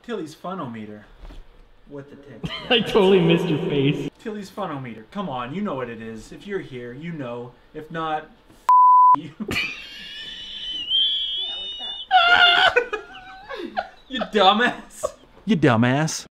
Tillys funometer. With the tick. I totally missed your face. Tillys funometer. Come on, you know what it is. If you're here, you know. If not, you. Yeah, like that. You dumbass. You dumbass.